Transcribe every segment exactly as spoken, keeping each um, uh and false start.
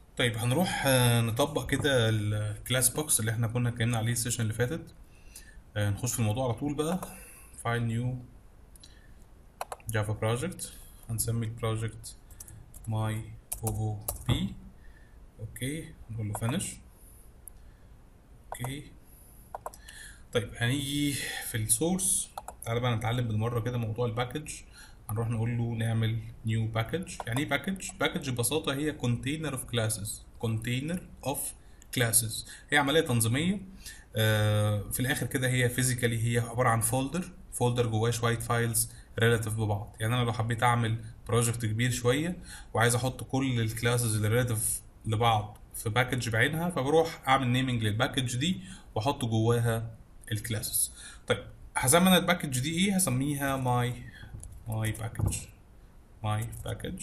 طيب هنروح آه، نطبق كده الكلاس بوكس اللي احنا كنا اتكلمنا عليه السيشن اللي فاتت. آه، نخش في الموضوع على طول بقى. فايل نيو جافا بروجكت. هنسمي البروجكت ماي او او بي. اوكي، نقول له فينش. اوكي. طيب هنيجي في السورس. تعالى بقى نتعلم بالمره كده موضوع الباكج. هنروح نقول له نعمل نيو باكج. يعني ايه باكج؟ باكج ببساطه هي كونتينر اوف كلاسز. كونتينر اوف كلاسز هي عمليه تنظيميه. آه في الاخر كده هي فيزيكالي هي عباره عن فولدر فولدر جواه شويه فايلز ريلاتيف ببعض. يعني انا لو حبيت اعمل بروجكت كبير شويه وعايز احط كل الكلاسز اللي ريلاتيف لبعض في باكج بعينها، فبروح اعمل نيمنج للباكج دي واحط جواها الكلاسز. طيب هسمي انا الباكج دي ايه؟ هسميها ماي ماي باكج. ماي باكج.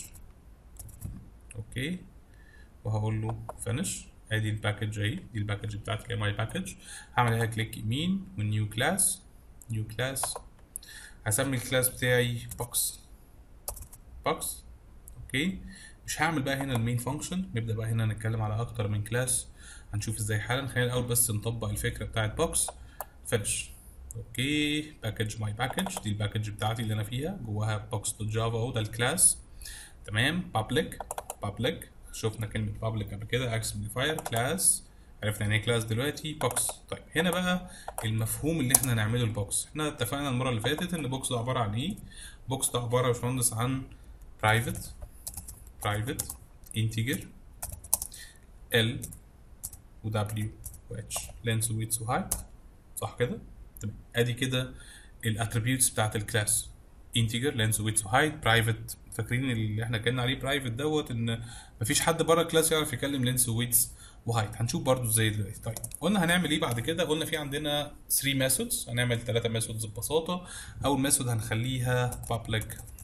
اوكي، وهقول له فينش. ادي الباكج اهي، دي الباكج بتاعتي اللي هي ماي باكج. هعمل عليها كليك يمين ونيو كلاس. نيو كلاس. هسمي الكلاس بتاعي بوكس. بوكس. اوكي. مش هعمل بقى هنا المين فانكشن، نبدا بقى هنا نتكلم على اكتر من كلاس. هنشوف ازاي حالا. خلينا الاول بس نطبق الفكره بتاعت بوكس. فينش. اوكي، باكج ماي باكج. دي الباكج بتاعتي اللي انا فيها جواها بوكس دوت جافا اهو، ده الكلاس. تمام. بابليك. بابليك شفنا كلمه بابليك قبل كده. اكس موديفاير كلاس. عرفنا يعني ايه كلاس دلوقتي. بوكس. طيب هنا بقى المفهوم اللي احنا هنعمله البوكس. احنا اتفقنا المره اللي فاتت ان بوكس ده عباره عن ايه. بوكس ده عباره يا باشمهندس عن برايفت برايفت integer ال و w و h length و width و height. صح كده؟ تمام. ادي كده الاتريبيوتس بتاعت الكلاس. integer length و width و height. private فاكرين اللي احنا اتكلمنا عليه برايفت دوت ان مفيش حد بره الكلاس يعرف يكلم length و width و height. هنشوف برضو ازاي دلوقتي. طيب قلنا هنعمل ايه بعد كده؟ قلنا في عندنا ثلاثة ميثودز. هنعمل ثلاثة ميثودز ببساطه. اول ميثود هنخليها public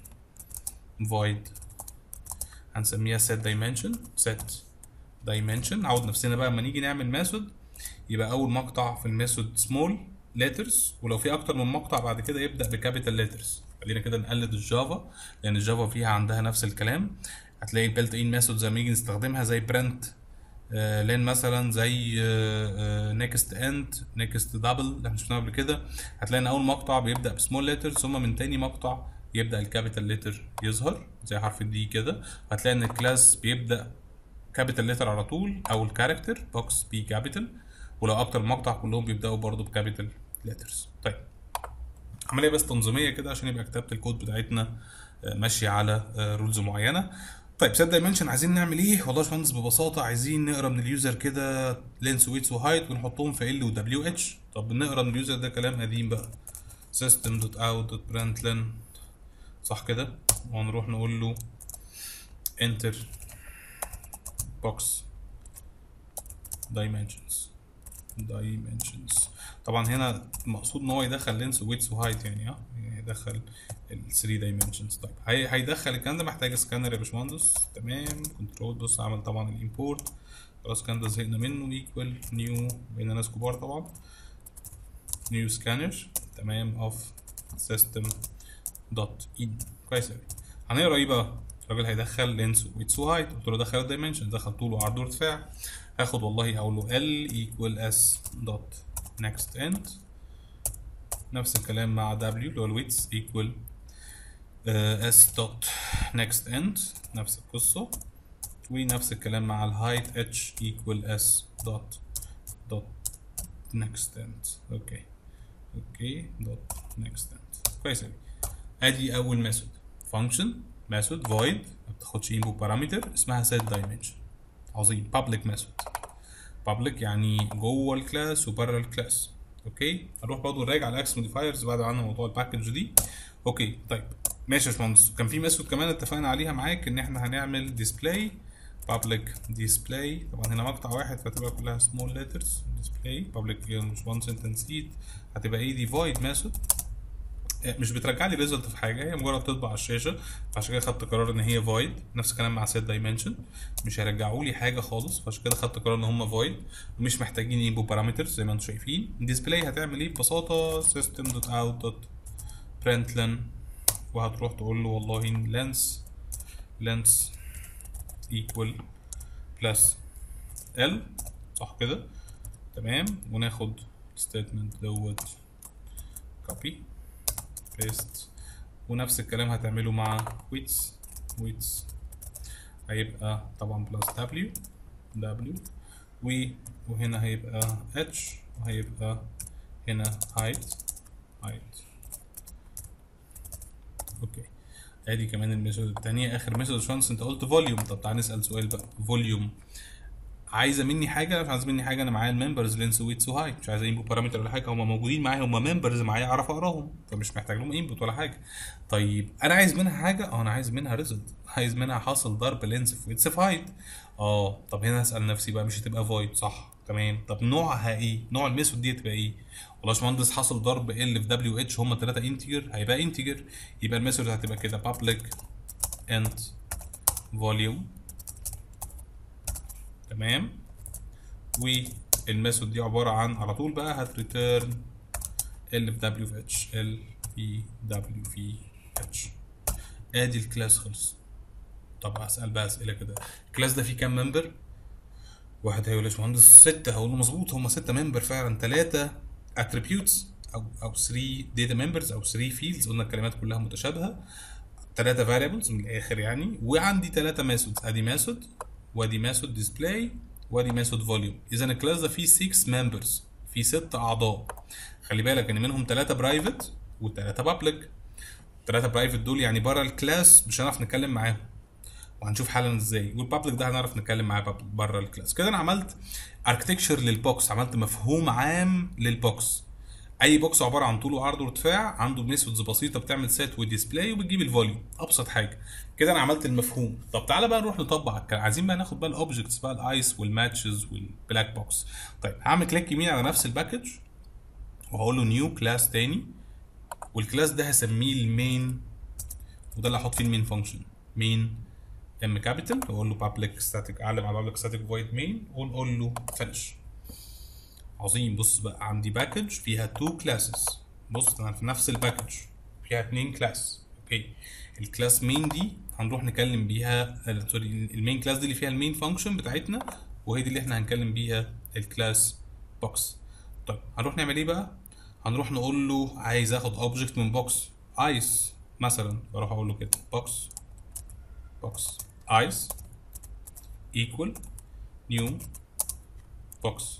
void. هنسميها set dimension. set dimension. نعود نفسنا بقى لما نيجي نعمل ميثود يبقى اول مقطع في الميثود سمول ليترز، ولو في اكتر من مقطع بعد كده يبدا بكابيتال ليترز. خلينا كده نقلد الجافا لان الجافا فيها عندها نفس الكلام. هتلاقي البيلت ان ميثود زي ما نيجي نستخدمها زي برنت لين مثلا، زي نيكست اند، نيكست دبل اللي احنا شفناها قبل كده. هتلاقي ان اول مقطع بيبدا بسمول ليترز، ثم من تاني مقطع يبدا الكابيتال ليتر يظهر زي حرف الدي كده. هتلاقي ان الكلاس بيبدا كابيتال ليتر على طول او الكاركتر بوكس بي كابيتال، ولو اكتر مقطع كلهم بيبداوا برضو بكابيتال ليترز. طيب عمليه بس تنظيميه كده عشان يبقى كتابه الكود بتاعتنا ماشيه على رولز معينه. طيب سيت دايمنشن عايزين نعمل ايه؟ والله يا باشمهندس ببساطه عايزين نقرا من اليوزر كده لينس ويتس وهايت ونحطهم في ال ودبليو اتش. طب نقرا من اليوزر ده كلام قديم بقى. system دوت out دوت println. صح كده؟ وهنروح نقول له enter box dimensions. dimensions. طبعا هنا المقصود ان هو يدخل لينس ويتس وهايت، يعني اه يعني يدخل ال ثلاثة dimensions. طيب هي هيدخل الكلام ده محتاج سكانر يا باشمهندس. تمام. كنترول بص عمل طبعا الامبورت. خلاص كان ده زهقنا منه. ايكوال نيو، بقينا ناس كبار طبعا. نيو سكانر. تمام. اوف سيستم دوت ان. كويس قوي. هنقرا ايه بقى؟ الراجل هيدخل لينس ويتس وهايت. قلت له دخل الدايمنشن، دخل طول وعرض وارتفاع. هاخد والله اقول له ال equal s dot next end. نفس الكلام مع w اللي هو الويتس equal uh, s dot next end. نفس القصة. ونفس الكلام مع الهايت h equal s dot dot next end. اوكي اوكي dot next end. كويس اوي. ادي اول ميثود فانكشن. ميثود void ما بتاخدش input بارامتر اسمها set dimension. عظيم. public method. public يعني جوه الكلاس وبره الكلاس. اوكي. هنروح برضه نراجع على الاكس موديفايرز بعد عن موضوع الباكج دي. اوكي. طيب ماشي يا باشمهندس. كان في ميثود كمان اتفقنا عليها معاك ان احنا هنعمل display. public display. طبعا هنا مقطع واحد فتبقى كلها small letters. display public مش one sentence seed. هتبقى ايه دي؟ void method. مش بترجع لي ريزلت في حاجه، هي مجرد تطبع على الشاشه. فعشان كده خدت قرار ان هي فويد. نفس الكلام مع سيت دايمنشن، مش هيرجعوا لي حاجه خالص. فعشان كده خدت قرار ان هم فويد ومش محتاجين يبقوا بارامترز زي ما انتم شايفين. ديسبلاي هتعمل ايه ببساطه؟ system دوت out دوت println. وهتروح تقول له والله length length equal كلاس ال صح كده تمام، وناخد statement دوت copy paste، ونفس الكلام هتعمله مع widths widths هيبقى طبعا بلس w w و وهنا هيبقى h وهيبقى هنا height height. اوكي ادي كمان الميثود الثانيه. اخر ميثود شانس انت قلت فوليوم. طب تعالى نسال سؤال بقى. فوليوم عايزه مني حاجه؟ مش عايزه مني حاجه، انا معايا الممبرز لينس ويتس وهايت، مش عايز انبوت بارامتر ولا حاجه، هم موجودين معايا، هم ممبرز معايا اعرف اقراهم، فمش محتاج لهم انبوت ولا حاجه. طيب انا عايز منها حاجه، اه انا عايز منها ريزلت، عايز منها حاصل ضرب لينس في ويتس في هايت. اه طب هنا هسال نفسي بقى مش هتبقى فويد صح تمام، طب نوعها ايه؟ نوع الميثود دي هتبقى ايه؟ والله يا باشمهندس حاصل ضرب ال في دبليو اتش هم ثلاثه انتجر، هيبقى انتجر، يبقى الميثود هتبقى كده public int volume تمام. والميثود دي عباره عن على طول بقى هتريتيرن ال في دبليو في اتش ال في دبليو في اتش. ادي الكلاس خلص. طب هسال بقى اسئله كده، الكلاس ده فيه كام ممبر؟ واحد هيقول يا باشمهندس ستة، هقول له مظبوط هم ستة ممبر فعلا، ثلاثة اتريبيوتس او او ثلاثة داتا ممبرز او ثلاثة فيلدز، قلنا الكلمات كلها متشابهه، ثلاثة فاريبلز من الاخر يعني، وعندي ثلاثة ميثودز، ادي ميثود وادي ميثود ديسبلاي وادي ميثود فوليوم. اذا الكلاس ده فيه ستة ممبرز، فيه ست اعضاء. خلي بالك ان منهم ثلاثة برايفت وثلاثة بابليك. ثلاثة برايفت دول يعني بره الكلاس مش هنعرف نتكلم معاهم، وهنشوف حالا ازاي، والبابليك ده هنعرف نتكلم معاه بره الكلاس. كده انا عملت اركتكتشر للبوكس، عملت مفهوم عام للبوكس. اي بوكس عباره عن طول وعرض وارتفاع، عنده ميثودز بسيطه بتعمل سيت وديسبلاي وبتجيب الفوليوم، ابسط حاجه. كده انا عملت المفهوم. طب تعالى بقى نروح نطبق الكلام، عايزين بقى ناخد بقى الاوبجكتس بقى، الايس والماتشز والبلاك بوكس. طيب هعمل كليك يمين على نفس الباكج وهقول له نيو كلاس تاني، والكلاس ده هسميه المين، وده اللي هحط فيه المين فانكشن مين ام كابيتال، واقول له بابليك ستاتيك، اعلم على بابليك ستاتيك فويد مين، ونقول له فينش. عظيم. بص بقى عندي باكج فيها تو كلاسز، بص انا في نفس الباكج فيها اتنين كلاس. اوكي الكلاس مين دي هنروح نكلم بيها سوري المين كلاس دي اللي فيها المين فانكشن بتاعتنا، وهي دي اللي احنا هنكلم بيها الكلاس بوكس. طيب هنروح نعمل ايه بقى؟ هنروح نقول له عايز اخد اوبجكت من بوكس ايس مثلا، بروح اقول له كده بوكس بوكس ايس ايكوال نيو بوكس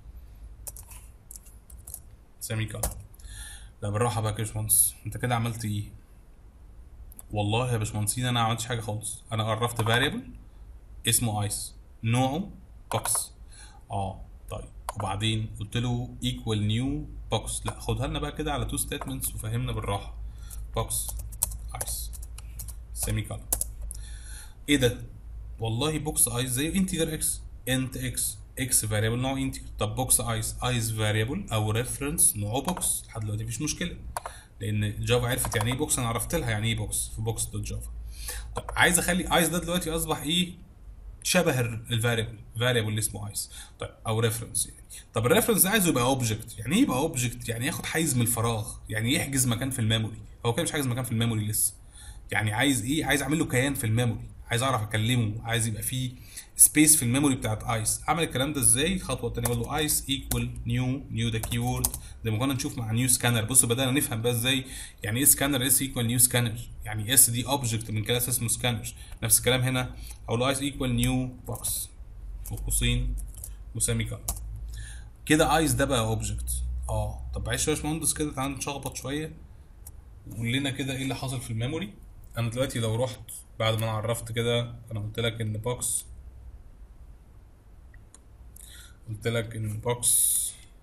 سيمي كولن. لا بالراحه بقى يا باشمهندس، انت كده عملت ايه؟ والله يا باشمهندسين انا ما عملتش حاجه خالص، انا عرفت فاريبل اسمه ايس نوعه بوكس. اه طيب وبعدين قلت له ايكوال نيو بوكس، لا خدها لنا بقى كده على تو ستيتمنتس وفهمنا بالراحه. بوكس ايس سيمي كولن. ايه ده؟ والله بوكس ايس زي انتجر اكس، انت اكس اكس فاريبل نوع انتجر. طب بوكس ايس ايس فاريبل او ريفرنس نوعه بوكس، لحد دلوقتي مفيش مشكله لان جافا عرفت يعني ايه بوكس، انا عرفت لها يعني ايه بوكس في بوكس دوت جافا. طب عايز اخلي ايس ده دلوقتي اصبح ايه؟ شبه الفاريبل فاريبل اللي اسمه ايس. طيب او ريفرنس يعني. طب الريفرنس ده عايزه يبقى اوبجكت، يعني ايه يبقى اوبجكت؟ يعني ياخد حيز من الفراغ، يعني يحجز مكان في الميموري. هو كده مش حاجز مكان في الميموري لسه، يعني عايز ايه؟ عايز اعمل له كيان في الميموري، عايز اعرف اكلمه، عايز يبقى فيه سبيس في الميموري بتاعت ايس. اعمل الكلام ده ازاي؟ الخطوه الثانيه اقول له ايس ايكوال نيو، نيو ده كيورد زي ما كنا نشوف مع نيو سكانر. بص بدانا نفهم بقى ازاي يعني ايه سكانر، اس ايكوال نيو سكانر، يعني اس دي اوبجكت من كلاس اسمه سكانر. نفس الكلام هنا اقول له ايس ايكوال نيو بوكس وقوسين وسيمي كولن. كده ايس ده بقى اوبجكت. اه طب معلش يا باشمهندس كده تعالى نشخبط شويه وقول لنا كده ايه اللي حصل في الميموري. انا دلوقتي لو رحت بعد ما انا عرفت كده، انا قلت لك ان بوكس قلت لك ان بوكس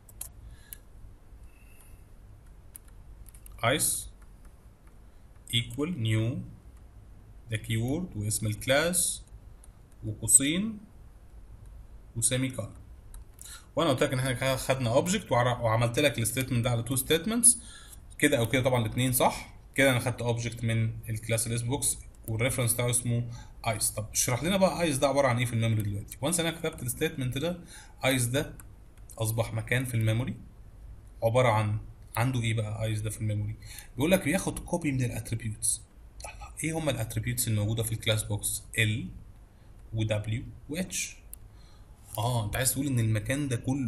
ايس ايكوال نيو ده كيورد واسم الكلاس وقوسين وسيمي كولن. وانا قلت لك ان احنا خدنا اوبجكت وعملت لك الستيتمنت ده على تو ستيتمنتس كده او كده، طبعا الاثنين صح. كده انا خدت اوبجكت من الكلاس اللي اسمه بوكس والريفرنس بتاعه اسمه ايس. طب اشرح لنا بقى ايس ده عباره عن ايه في الميموري دلوقتي. وانس انا كتبت الستيتمنت ده، ايس ده اصبح مكان في الميموري عباره عن عنده ايه بقى ايس ده في الميموري؟ بيقول لك بياخد كوبي من الاتريبيوتس. ايه هم الاتريبيوتس الموجوده في الكلاس بوكس؟ ال و W و H. اه انت عايز تقول ان المكان ده كله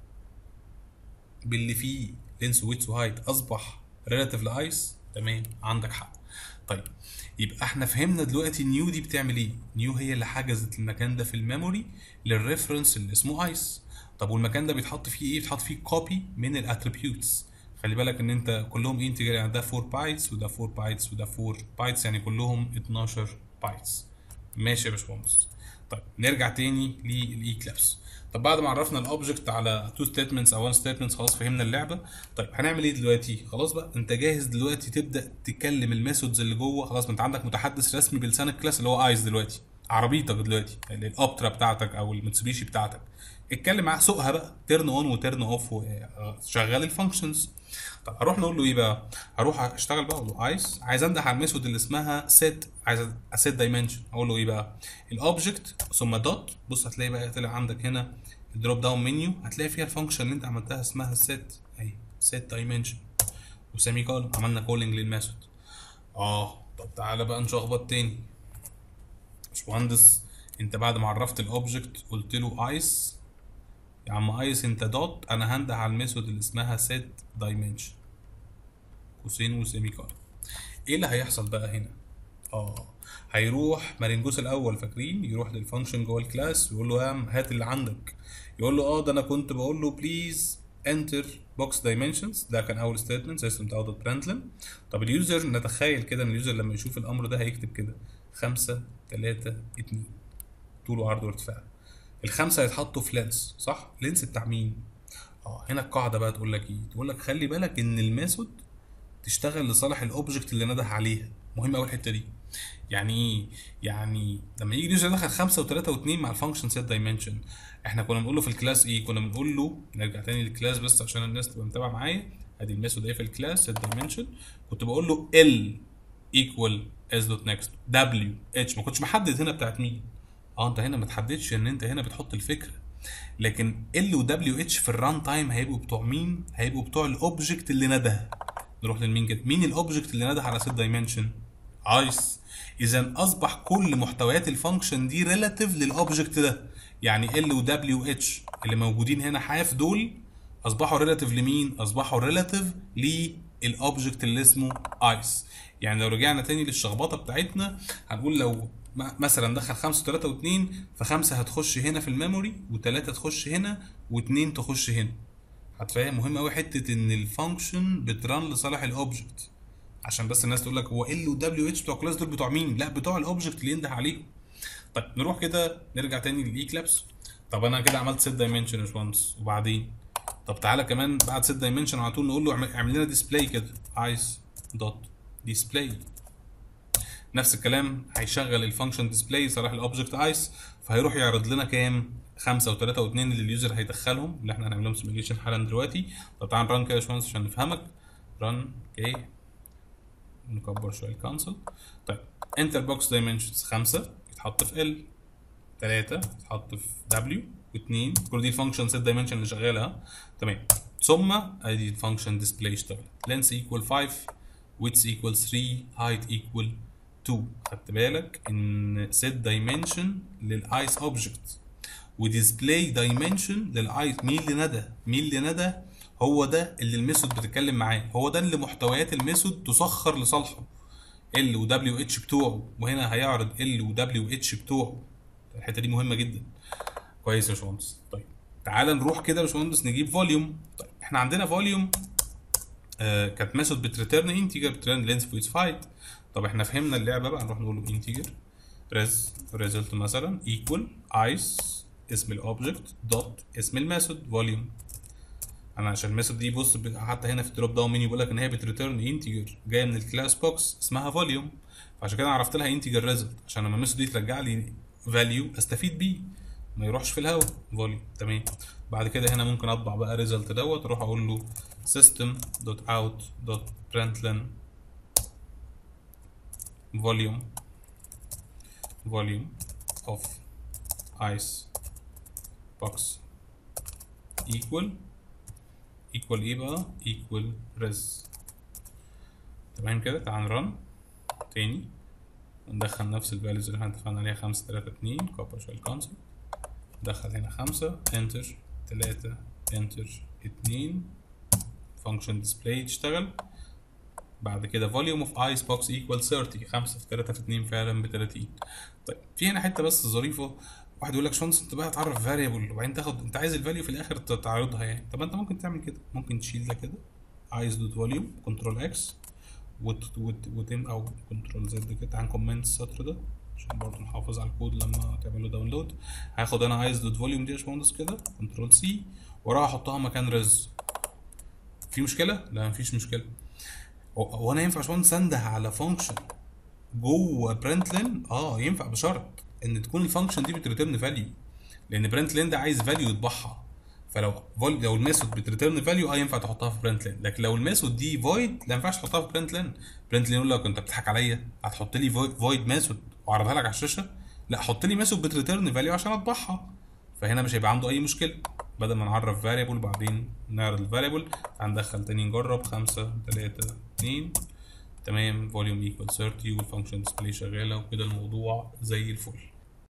باللي فيه لينس ويتس وهايت اصبح ريلاتيف لايس. تمام عندك حق. طيب يبقى احنا فهمنا دلوقتي نيو دي بتعمل ايه. نيو هي اللي حجزت المكان ده في الميموري للريفرنس اللي اسمه ايس. طب والمكان ده بيتحط فيه ايه؟ بيتحط فيه كوبي من الاتريبيوتس. خلي بالك ان انت كلهم انتجر، يعني ده أربعة بايتس وده أربعة بايتس وده أربعة بايتس، يعني كلهم اتناشر بايتس. ماشي يا باشمهندس. طيب نرجع تاني للايكليبس. طب بعد ما عرفنا الاوبجكت على تو ستيتمنتس او وان ستيتمنتس، خلاص فهمنا اللعبه. طيب هنعمل ايه دلوقتي؟ خلاص بقى انت جاهز دلوقتي تبدا تكلم الميثودز اللي جوه. خلاص انت عندك متحدث رسمي بلسان الكلاس اللي هو ايس دلوقتي. عربيتك دلوقتي الابترا بتاعتك او المتسوبيشي بتاعتك، اتكلم معاه، سوقها بقى، تيرن اون وتيرن اوف وشغل الفانكشنز. طب هروح نقول له ايه بقى؟ هروح اشتغل بقى اقول له ايس، عايز انده على الميثود اللي اسمها set، عايز اسيت دايمنشن. اقول له ايه بقى؟ الاوبجكت ثم دوت. بص هتلاقي بقى طلع عندك هنا الدروب داون منيو، هتلاقي فيها الفانكشن اللي انت عملتها اسمها set اهي، set dimension وسيمي كولن، عملنا كولينج للميثود. اه طب تعالى بقى نشخبط تاني. باشمهندس انت بعد ما عرفت الاوبجكت قلت له ايس، يا عم ايس انت دوت، انا هنده على الميثود اللي اسمها set dimension قوسين وسيمي كولن. ايه اللي هيحصل بقى هنا؟ اه هيروح مارينجوس الاول، فاكرين؟ يروح للفانكشن جوه الكلاس ويقول له يا عم هات اللي عندك. يقول له اه ده انا كنت بقول له بليز انتر بوكس دايمنشنز، ده كان اول ستيتمنت سيستم اوت دوت برنتلن. طب اليوزر نتخيل كده ان اليوزر لما يشوف الامر ده هيكتب كده خمسة تلاتة اتنين طول وعرض وارتفاع. الخمسه هيتحطوا في لينس، صح؟ لينس بتاع مين؟ اه هنا القاعده بقى تقول لك ايه؟ تقول لك خلي بالك ان الميثود تشتغل لصالح الاوبجكت اللي نده عليها. مهم قوي الحته دي. يعني ايه؟ يعني لما يجي اليوزر دخل خمسة وتلاتة واتنين مع الفانكشن سيت دايمنشن، احنا كنا بنقول له في الكلاس ايه؟ كنا بنقول له، نرجع تاني للكلاس بس عشان الناس تبقى متابعه معايا. ادي الميثود ايه في الكلاس سيت دايمنشن، كنت بقول له ال ايكوال اس دوت نكست دبليو اتش، ما كنتش محدد هنا بتاعت مين. اه انت هنا ما تحددش ان انت هنا بتحط الفكره، لكن ال ودبليو اتش في الران تايم هيبقوا بتوع مين؟ هيبقوا بتوع الاوبجكت اللي نده. نروح للمين كده؟ مين الاوبجكت اللي نده على سيت دايمنشن؟ ايس. اذا اصبح كل محتويات الفانكشن دي ريلاتيف للاوبجكت ده. يعني ال ودبليو اتش اللي موجودين هنا حاف دول اصبحوا ريلاتيف لمين؟ اصبحوا ريلاتيف للاوبجكت اللي اسمه ايس. يعني لو رجعنا تاني للشخبطه بتاعتنا هنقول لو مثلا دخل خمسة وتلاتة واتنين، فخمسة هتخش هنا في الميموري وتلاتة تخش هنا واتنين تخش هنا. هتفهم مهم قوي حته ان الفانكشن بتران لصالح الاوبجكت، عشان بس الناس تقول لك هو ال ودبليو اتش بتوع كلاس دول بتوع مين؟ لا بتوع الاوبجكت اللي ينده عليهم. طيب نروح كده نرجع تاني للايكليبس. طب انا كده عملت سيت دايمنشن يا باشمهندس، وبعدين طب تعالى كمان بعد سيت دايمنشن على طول نقول له اعمل لنا ديسبلاي كده ايس دوت ديسبلاي. نفس الكلام هيشغل الفانكشن ديسبلاي صالح الاوبجكت ايس، فهيروح يعرض لنا كام؟ خمسة و3 و2 اللي اليوزر هيدخلهم، اللي احنا هنعمل لهم سيميليشن حالا دلوقتي. طب تعال نران كده يا باشمهندس عشان نفهمك. ران اوكي، نكبر شويه الكونسول. طيب انتر بوكس دايمنشنز خمسة يتحط في ال، تلاتة يتحط في دبليو، و2 كل دي الفانكشن سيت دايمنشن اللي شغاله. تمام. ثم ادي الفانكشن ديسبلاي اشتغل. لينس ايكوال خمسة، ويدث ايكوال تلاتة، هايت ايكوال اتنين. خدت بالك ان سيت دايمنشن للايس اوبجكت وديسبلاي دايمنشن للايس. مين اللي ندى؟ مين اللي ندى؟ هو ده اللي الميثود بتتكلم معاه، هو ده اللي محتويات الميثود تسخر لصالحه. ال ودبليو اتش بتوعه، وهنا هيعرض ال ودبليو اتش بتوعه. الحته دي مهمه جدا. كويس يا باشمهندس. طيب تعال نروح كده يا باشمهندس نجيب فوليوم. طيب احنا عندنا فوليوم آه كانت ميثود بتريتيرن انتجر، بتريتيرن لينس فويس فايت. طب احنا فهمنا اللعبه بقى، نروح نقول له انتجر ريز ريزلت مثلا ايكوال ايس اسم الاوبجكت دوت اسم الميثود فوليوم. انا عشان الميثود دي بص حتى هنا في الدروب داون منيو بيقول لك ان هي بتريتيرن انتجر جايه من الكلاس بوكس اسمها فوليوم، فعشان كده عرفت لها انتجر ريزلت عشان لما الميثود دي ترجع لي فاليو استفيد بيه ما يروحش في الهواء. فوليوم تمام. بعد كده هنا ممكن اطبع بقى ريزلت دوت، اروح اقول له system.out.println volume volume of ice box equal equal ايه بقى؟ equal res. تمام كده. تعال نرن تاني وندخل نفس الفاليوز اللي احنا اتفقنا عليها خمسة تلاتة اتنين، كوبر شويه الكونسول. دخل هنا خمسة انتر تلاتة انتر اتنين function display تشتغل. بعد كده volume of ice box equal thirty، خمسة في تلاتة في اتنين فعلا ب تلاتين. طيب في هنا حته بس ظريفه، واحد يقول لك شونس انت بقى تعرف variable وبعدين تاخد انت عايز الفاليو في الاخر تعرضها يعني. طب انت ممكن تعمل كده، ممكن تشيل ده كده ice دوت volume كنترول اكس وت وت وتم او كنترول زد كده. تعال نكومنت السطر ده عشان برضه نحافظ على الكود لما تعمل له داونلود. هاخد انا ايس دوت فوليوم دي يا باشمهندس كده كنترول سي وراها احطها مكان رز. في مشكله؟ لا مفيش مشكله. هو انا ينفع يا باشمهندس انده على فانكشن جوه برنت لين؟ اه ينفع بشرط ان تكون الفانكشن دي بتريتيرن فاليو، لان برنت لين ده عايز فاليو يطبعها. فلو لو الميثود بتريتيرن فاليو اه ينفع تحطها في برنت لين، لكن لو الميثود دي فويد لا ينفعش تحطها في برنت لين. برنت لين يقول لك انت بتضحك عليا، هتحط لي فويد ميثود واعرضها لك على الشاشه؟ لا حط لي ميثود بتريتيرن فاليو عشان اطبعها. فهنا مش هيبقى عنده اي مشكله. بدل ما نعرف فاريبل بعدين نعرض الفاريبل، هندخل تاني نجرب خمسة تلاتة اتنين تمام. فوليوم ايكوال ثلاثين والفانكشن ديسبلاي شغاله وكده الموضوع زي الفل.